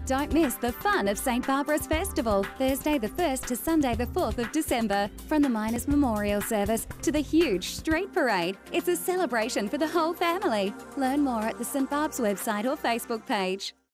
Don't miss the fun of St Barbara's Festival, Thursday the 1st to Sunday the 4th of December. From the Miners' Memorial Service to the huge street parade, it's a celebration for the whole family. Learn more at the St Barb's website or Facebook page.